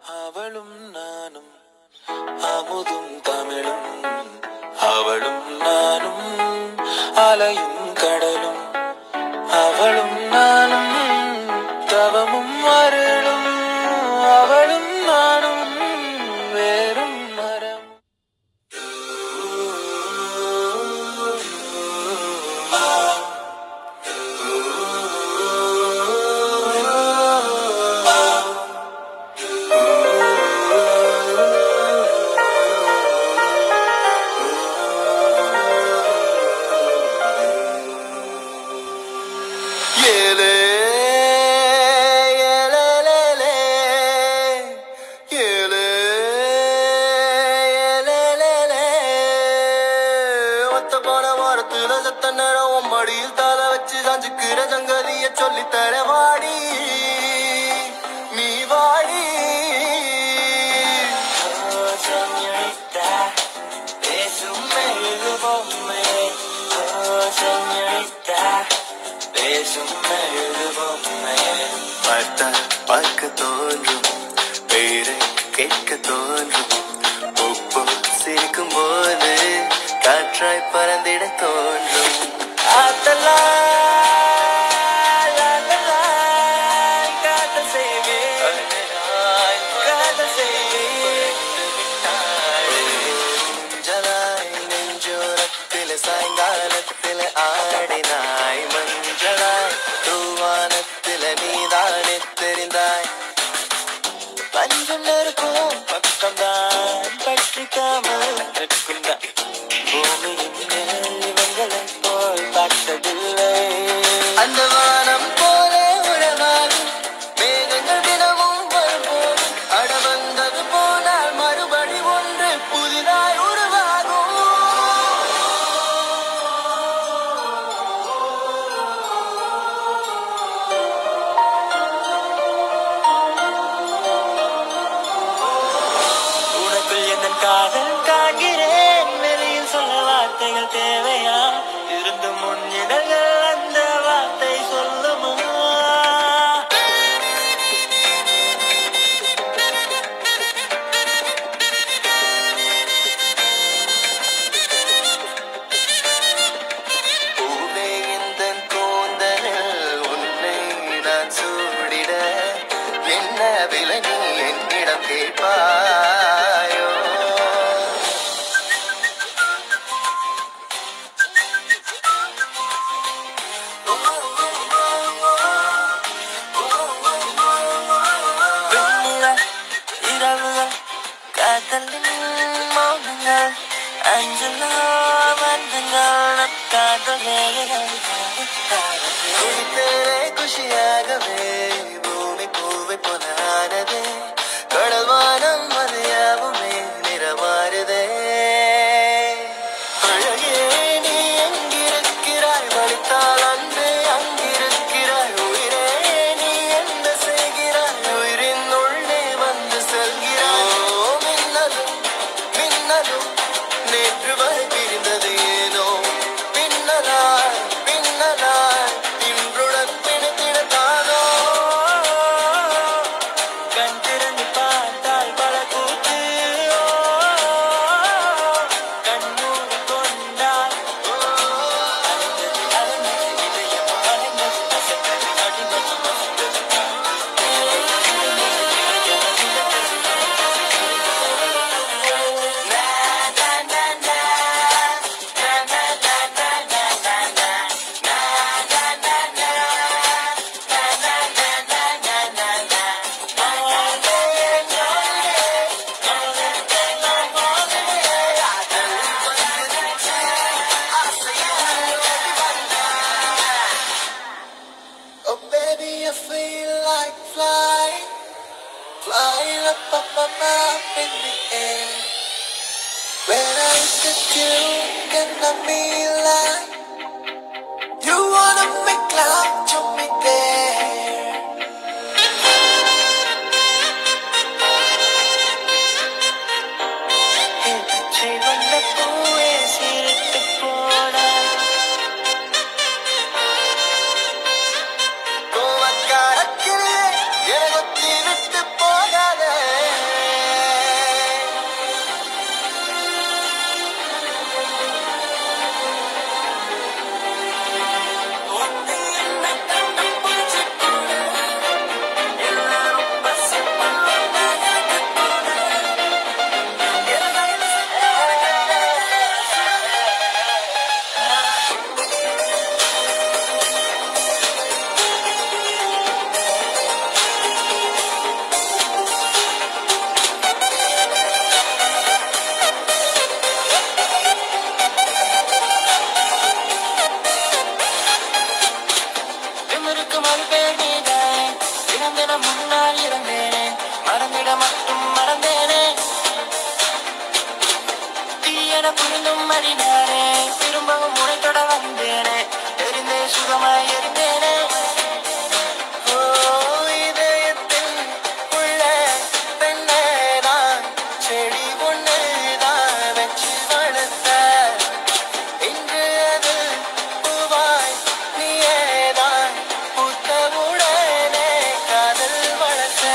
அவளும் நானும் அமுதும் தமிழும், அவளும் நானும் அலையும் கடலும், அவளும் நானும் தவமும் அருளும், அவளும் நானும் வேறும் மரம். மடியில் தாள வச்சு சாஞ்சுக்கிற சங்கதிய சொல்லி தர வாடி நீ வாடி. செஞ்சரித்தா பேசும் மெழுகு பொம்மை, செஞ்சரித்தா பேசும் மெழுகு பொம்மை. பார்த்தா பார்க்க தோன்றும், பேரை கேட்க தோன்றும், உப்பு சிரிக்கும் போது காற்றாய் பறந்திட தோன்றும். அதலா காதல் செய்வேன், காதல் செய்வேன். மஞ்சளாய் நெஞ்சோரத்தில் சாயங்காலத்தில் ஆடினாய், மஞ்சளாய் தூவானத்தில் நீதானே தெரிந்தாய். பஞ்சம் இருக்கும் பக்கம்தான் பற்றிக்காமல் இருக்குந்தான், பூமியின் மேல் இவங்களை போல் பார்த்ததில்லை. அந்த வானம் போல உறவாகும் மேகங்கள் தினமும் வரும்போது, அட வந்தது போனால் மறுபடி ஒன்று புதிதாய் உருவாகும். உனக்குள் எந்த காதல் காண்கிறேன், வெளியில் சொல்ல வார்த்தைகள் தேவையா, இருந்து முன்னிடங்கள் அந்த வார்த்தை சொல்லுமா. பூவே இந்த கூந்தலில் உன்னை நான் சூடிட, என்ன விலை நீ என்னிடம் கேட்பாயோ. இரவுகள் காதலின் மௌனங்கள், அஞ்சலா வந்தங்கள் நம் காதல் குஷியாகவே பூமி பூவை போலானதே, கடல்வானம் மதியாவுமே நிறமாறுதே. அழகே நீ எங்கிருக்கிறாய், வலித்தால் அன்று அங்கிருக்கிறாய். உயிரே நீ என்ன செய்கிறாய், உயிரின் உள்ளே வந்து செல்கிறாய். மின்னலும் மின்னலும் நேற்று வரை பிரிந்தது ஏனோ, பின்னலாய் பின்னலாய் இன்றுடன் பிணைத்திடத்தானோ. கண் திறந்து பார்த்தால் பல கூத்து, கண்ணூர் கொண்டால் அலைந்தது அலைந்தது இதயம் அலைந்தது, அசைந்தது அடிமதி மசிந்தது. Oh baby, I feel like flying, flying up in the air. When I look at you, can I feel like you wanna make love to me there? பச்சை வண்ண பூவே சிரித்து போடா, கோவக்கார கிளியே என்னை கொத்தி விட்டு போகாதே. மடினானே திரும்பவும் முனைத்தொட வந்தேனே தெரிந்தே சுகமாய் இருந்தேனே இதயத்தில் உள்ள பெண்ணே நான் செடி ஒன்று தான் வச்சு வளர்த்த இன்று அது பூவாய் நீயேதான் புத்தவுடனே காதல் வளர்த்த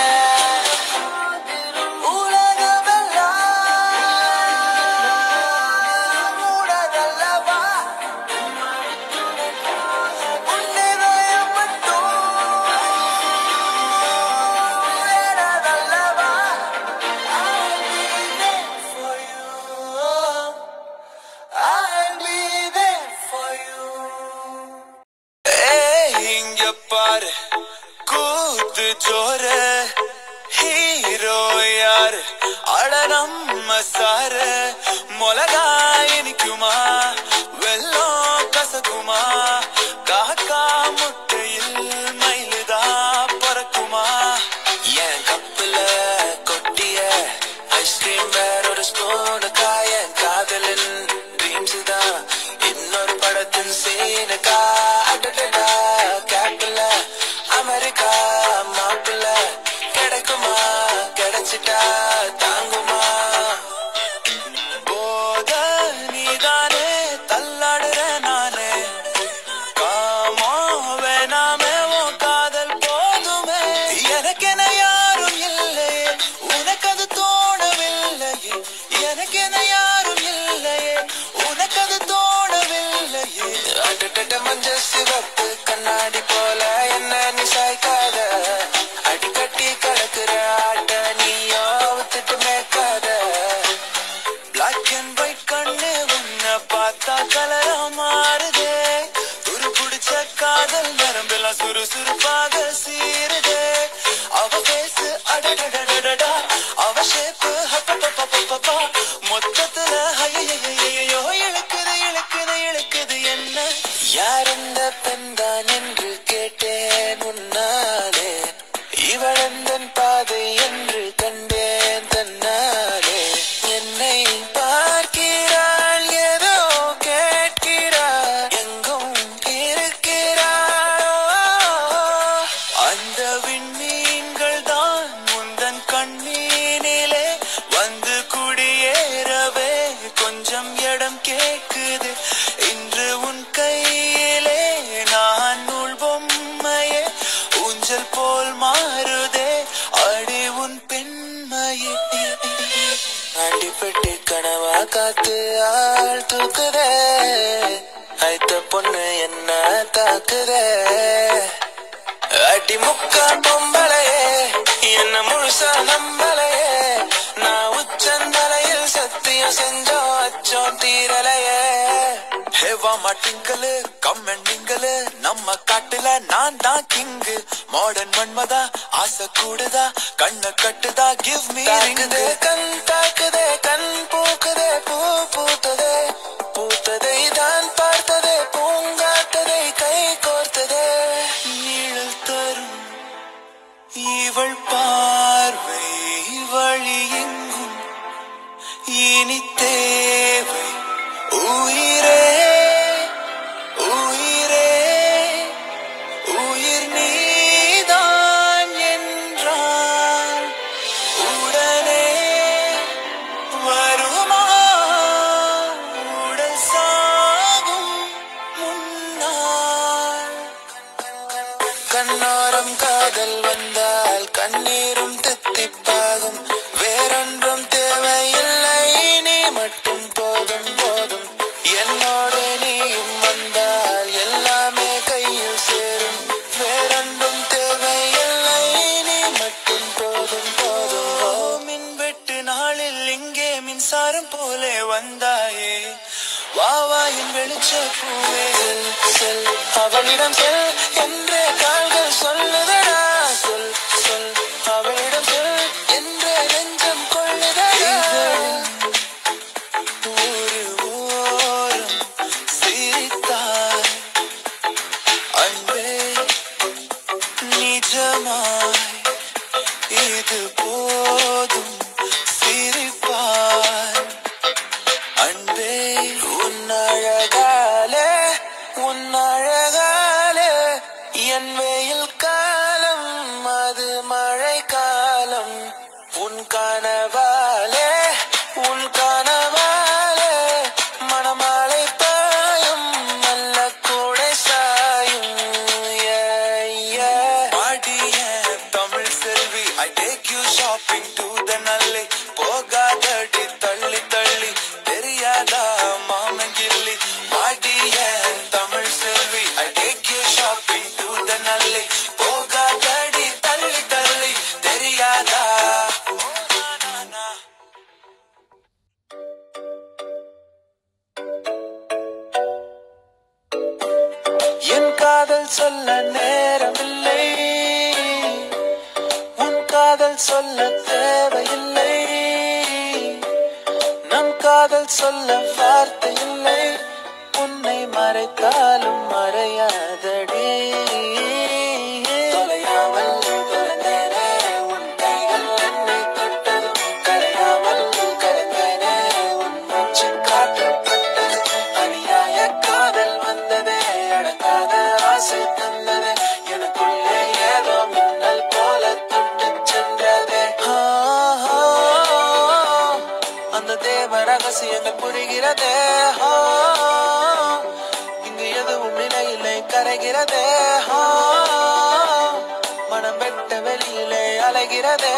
பாரு கூத்து ஜோரு ஹீரோ யாரு அட நம்ம சாரு மொளகா இனிக்குமா வெள்ளம் கசக்குமா காக்கா முட்டையில் மயிலுதா பறக்குமா என் கப்புல கொட்டிய ஐஸ்கிரீம் வேற ஒரு ஸ்பூனு காய காதலின் ட்ரீம்ஸ் தான் இன்னொரு படத்தின் சீனுக்கா அடடா கேப்பில் அமெரிக்கா மாப்பிள்ள கிடைக்குமா கிடைச்சிட்டா தாங்குமா போத நீதானே தள்ளாடுற நானே காமோ வேணாமே உன் காதல் போதுமே எனக்கென யாரும் இல்லையே உனக்கு அது தோணவில்லையே எனக்கென யாரும் இல்லையே உனக்கு அது தோணவில்லையே அடடட மஞ்ச சிவப்பு கண்ணாடி போல என்ன நீ சாய்க்காத அடிக்கட்டி கலக்குற ஆட்ட நீயோ வித்துட்டு மேய்க்காத பிளாக் அண்ட் ஒயிட் கண்ணு உன்னை பார்த்தா கலரா மாறுதே துரு பிடிச்ச காதல் நரம்பெல்லாம் சுறுசுறுப்பாக சீருதே அவ பேசு அடடடடடா அவ ஷேப்பு ஹப்பப்பப்பப்பப்பா மொத்தத்துல ஐயோ இழுக்குது இழுக்குது இழுக்குது என்ன யார் இந்த பெண்தான் என்று கேட்டேன் முன்னாலே இவளந்தன் பாதை என்று கண்டேன் தன்னாலே என்னை பார்க்கிறாள் ஏதோ கேட்கிறாள் எங்கும் இருக்கிறாள் அந்த விண்மீன்கள் தான் முந்தன் கண்ணீனிலே வந்து குடியேறவே கொஞ்சம் இடம் கேட்குது இன்று உன் கையிலே நான் நூல் பொம்மையே ஊஞ்சல் போல் மாறுதே அடி உன் பெண்மையே அடிப்பட்டு கனவா காத்து ஆள் தூக்குதே ஐத்த பொண்ணு என்ன தாக்குதே அடி முக்கா பொம்பளையே என்ன முழுசா நம்பலையே நான் உச்சந்தலையில் சத்தியம் செஞ்சோம் அச்சோம் தீரலையே ஹேவா மாட்டிங்கலு கம்மெண்டிங்கலு நம்ம காட்டுல நான் தான் கிங்கு மாடர்ன் மன்மதா ஆசை கூடுதா கண்ண கட்டுதா கிவ் மீ ரிங்கு கண் தாக்குதே கண் பூக்குதே பூ பூத்ததே பூத்ததை தான் பார்த்ததே பூங்காத்ததை கை கோர்த்ததே நீழல் தரும் இவள் பார்வை வழி எங்கும் இனி தேவை உயிரே உயிரே உயிர் நீதான் என்றால் உடனே வருமா உடல் சாகும் முன்னால் கண்ணோரம் காதல் வந்தால் கண்ணீரும் தித்திப்பாகும் வேறொன்றும் தேவையில்லை நீ மட்டும் போதும் போதும் என்னோடு நீயும் வந்தால் எல்லாமே கையில் சேரும் வேறொன்றும் தேவையில்லை நீ மட்டும் போதும் போதும் மின்வெட்டு நாளில் இங்கே மின்சாரம் போலே வந்தாயே வாவாயின் வெளிச்ச பூவே செல் அவளிடம் செல் என்றே கால்கள் சொல்லுதடா சொல் சொல் அவளிடம் செல் என்றே நெஞ்சம் கொள்ளுதடா ஒரு ஓரம் சிரித்தாய் அன்பே நிஜமாய் இது போதும் சிரிப்பாய் அன்பே கனவாலே உன் கனவாலே மணமாலை பாயும் நல்ல கூடை சாயும் பாடிய தமிழ் செல்வி I take you shopping to the நல்லை போகாதடி தள்ளி தள்ளி தெரியாதா மாமன் கிள்ளி பாடிய தமிழ் செல்வி I take you shopping to the நல்லை போகாதடி தள்ளி தள்ளி தெரியாதா என் காதல் சொல்ல நேரமில்லை உன் காதல் சொல்ல தேவையில்லை நம் காதல் சொல்ல வார்த்தை இல்லை உன்னை மறைத்தாலும் மறையாதடி தொலையாமல் தொலைந்தேனே உன் கைகள் என்னை தொட்டதும் கரையாமல் கரைந்தேனே உன் மூச்சின் காற்றப்பட்டது அநியாய காதல் வந்ததே அடங்காத ஆசை தந்ததே எனக்குள்ளே ஏதோ மின்னல் போல தொட்டு சென்றதே அந்த தேவ ரகசியங்கள் புரிகிறதே இங்கு எதுவும் நிலையிலே கரைகிறதே மனம் வெட்ட வெளியிலே அலைகிறதே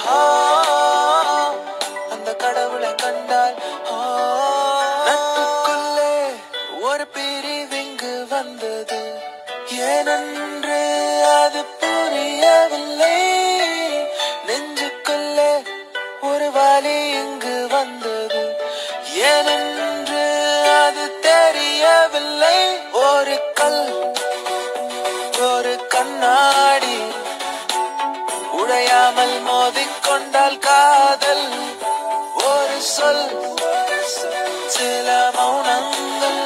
அந்த கடவுளை கண்டால் நட்புக்குள்ளே ஒரு பிரிவிங்கு வந்தது ஏனென்று அது புரியவில்லை நெஞ்சுக்குள்ளே ஒரு வலி இங்கு வந்தது ஏனென்று அது தெரியவில்லை ஒரு கல் ஒரு கண்ணாடி உடையாமல் மோதிக்கொண்டால் காதல் ஒரு சொல் சில மௌனங்கள்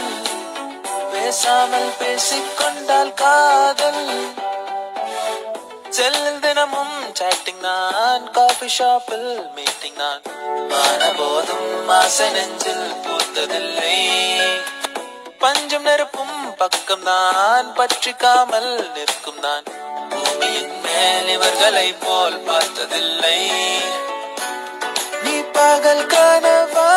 பேசாமல் பேசிக்கொண்டால் காதல் செல்லில் தினமும் சாட்டிங் நான் காஃபி ஷாப்பில் மீட்டிங் நான் ஆன போதும் ஆசை நெஞ்சில் பூத்ததில்லை பஞ்சம் நெருப்பும் பக்கம் தான் பற்றிக்காமல் நிற்கும் நான் பூமியின் மேல் இவர்களை போல் பார்த்ததில்லை நீ பகல் கனவா